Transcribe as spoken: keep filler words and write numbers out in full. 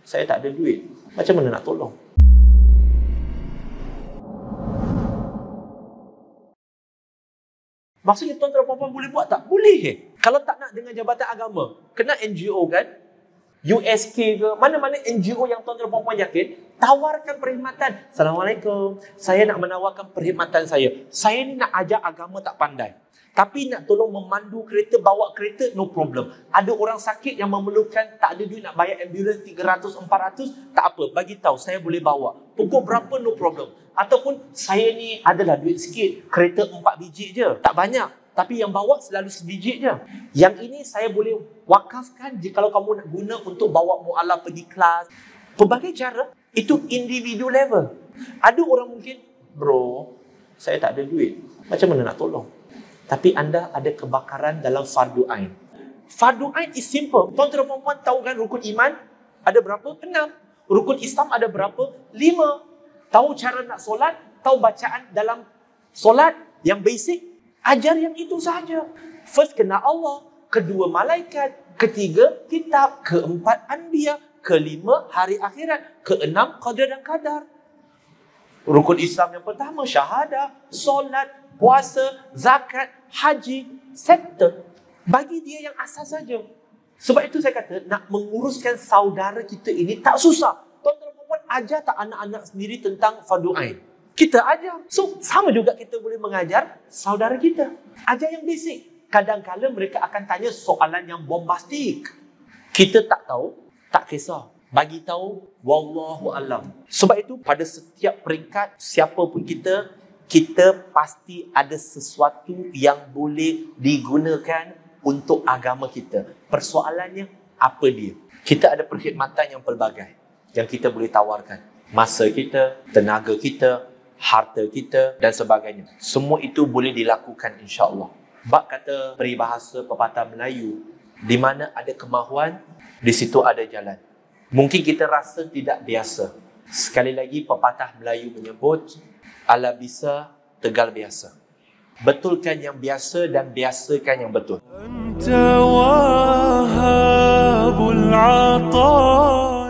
saya tak ada duit. Macam mana nak tolong? Maksudnya tuan-tuan dan puan-puan boleh buat tak? Boleh. Kalau tak nak dengan Jabatan Agama, kena N G O kan? U S K ke, mana-mana N G O yang tuan-tuan dan puan-puan yakin, tawarkan perkhidmatan. Assalamualaikum, saya nak menawarkan perkhidmatan saya. Saya ni nak ajar agama tak pandai. Tapi nak tolong memandu kereta, bawa kereta, no problem. Ada orang sakit yang memerlukan, tak ada duit nak bayar ambulans tiga ratus, empat ratus, tak apa, bagi tahu saya boleh bawa. Pukul berapa, no problem. Ataupun saya ni adalah duit sikit, kereta empat biji je, tak banyak. Tapi yang bawa selalu sebiji je. Yang ini saya boleh wakafkan jika kalau kamu nak guna untuk bawa mu'alaf pergi kelas. Pelbagai cara, itu individu level. Ada orang mungkin, bro, saya tak ada duit. Macam mana nak tolong? Tapi anda ada kebakaran dalam fardu ain. Fardu ain is simple. Tuan-tuan dan puan-puan tahu kan rukun iman ada berapa? Enam. Rukun Islam ada berapa? Lima. Tahu cara nak solat? Tahu bacaan dalam solat yang basic? Ajar yang itu sahaja. First, kenal Allah. Kedua, malaikat. Ketiga, kitab. Keempat, anbiya. Kelima, hari akhirat. Keenam, qadar dan kadar. Rukun Islam yang pertama, syahadah, solat, puasa, zakat, haji, settle. Bagi dia yang asas saja. Sebab itu saya kata, nak menguruskan saudara kita ini tak susah. Tuan-tuan dan puan-puan, ajar tak anak-anak sendiri tentang fardu ain? Kita ajar. So, sama juga kita boleh mengajar saudara kita. Ajar yang basic. Kadang-kadang mereka akan tanya soalan yang bombastik. Kita tak tahu, tak kisah. Bagi tahu, wallahu alam. Sebab itu, pada setiap peringkat, siapa pun kita, kita pasti ada sesuatu yang boleh digunakan untuk agama kita. Persoalannya, apa dia? Kita ada perkhidmatan yang pelbagai yang kita boleh tawarkan. Masa kita, tenaga kita, harta kita dan sebagainya. Semua itu boleh dilakukan insya-Allah. Bab kata peribahasa pepatah Melayu, di mana ada kemahuan, di situ ada jalan. Mungkin kita rasa tidak biasa. Sekali lagi pepatah Melayu menyebut, ala bisa tegal biasa. Betulkan yang biasa dan biasakan yang betul. Anta wahabul ata.